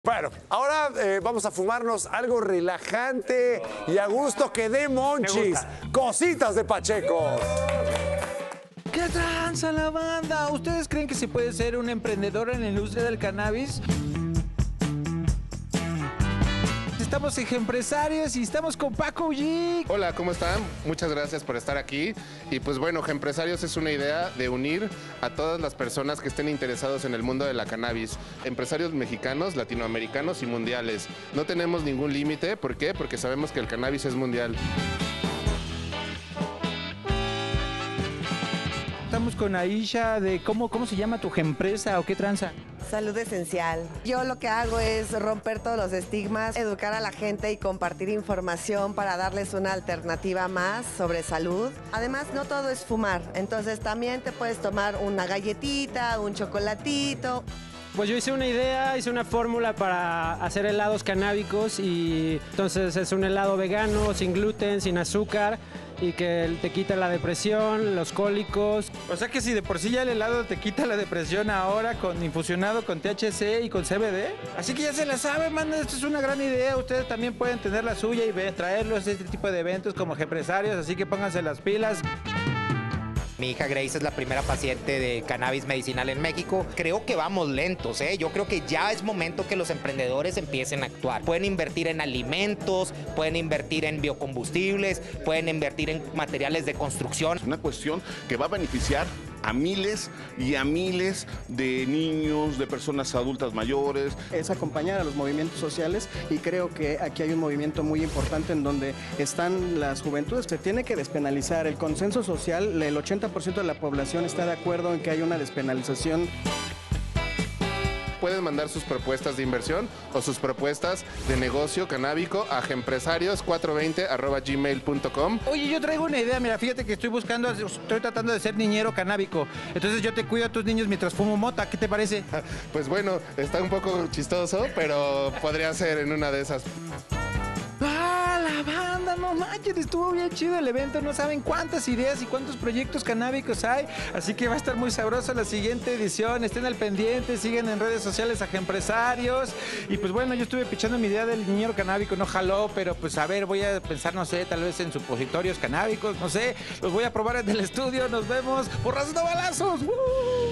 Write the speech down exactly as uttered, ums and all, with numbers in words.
Bueno, ahora eh, vamos a fumarnos algo relajante y a gusto que dé monchis. Cositas de Pacheco. ¿Qué tranza la banda? ¿Ustedes creen que se puede ser un emprendedor en la industria del cannabis? Estamos en Empresarios y estamos con Paco Ullic. Hola, ¿cómo están? Muchas gracias por estar aquí. Y pues bueno, Empresarios es una idea de unir a todas las personas que estén interesados en el mundo de la cannabis. Empresarios mexicanos, latinoamericanos y mundiales. No tenemos ningún límite. ¿Por qué? Porque sabemos que el cannabis es mundial. Estamos con Aisha de cómo, cómo se llama tu empresa o qué tranza. Salud Esencial. Yo lo que hago es romper todos los estigmas, educar a la gente y compartir información para darles una alternativa más sobre salud. Además, no todo es fumar, entonces también te puedes tomar una galletita, un chocolatito. Pues yo hice una idea, hice una fórmula para hacer helados canábicos y entonces es un helado vegano, sin gluten, sin azúcar y que te quita la depresión, los cólicos. O sea que si de por sí ya el helado te quita la depresión ahora con infusionado con T H C y con C B D. Así que ya se la saben, man, esto es una gran idea. Ustedes también pueden tener la suya y traerlos a este tipo de eventos como empresarios, así que pónganse las pilas. Mi hija Grace es la primera paciente de cannabis medicinal en México. Creo que vamos lentos, ¿eh? Yo creo que ya es momento que los emprendedores empiecen a actuar. Pueden invertir en alimentos, pueden invertir en biocombustibles, pueden invertir en materiales de construcción. Es una cuestión que va a beneficiar a miles y a miles de niños, de personas adultas mayores. Es acompañar a los movimientos sociales y creo que aquí hay un movimiento muy importante en donde están las juventudes. Se tiene que despenalizar. El consenso social, el ochenta por ciento de la población está de acuerdo en que hay una despenalización. Pueden mandar sus propuestas de inversión o sus propuestas de negocio canábico a empresarios cuatrocientos veinte arroba gmail punto com. Oye, yo traigo una idea, mira, fíjate que estoy buscando, estoy tratando de ser niñero canábico. Entonces yo te cuido a tus niños mientras fumo mota, ¿qué te parece? Pues bueno, está un poco chistoso, pero podría ser en una de esas. ¡Ah, la banda! No manches, estuvo bien chido el evento. No saben cuántas ideas y cuántos proyectos canábicos hay. Así que va a estar muy sabroso la siguiente edición. Estén al pendiente, siguen en redes sociales a Empresarios. Y pues bueno, yo estuve pichando mi idea del niñero canábico, no jaló, pero pues a ver, voy a pensar, no sé, tal vez en supositorios canábicos, no sé. Los voy a probar en el estudio. Nos vemos. ¡Porras no balazos! ¡Uh!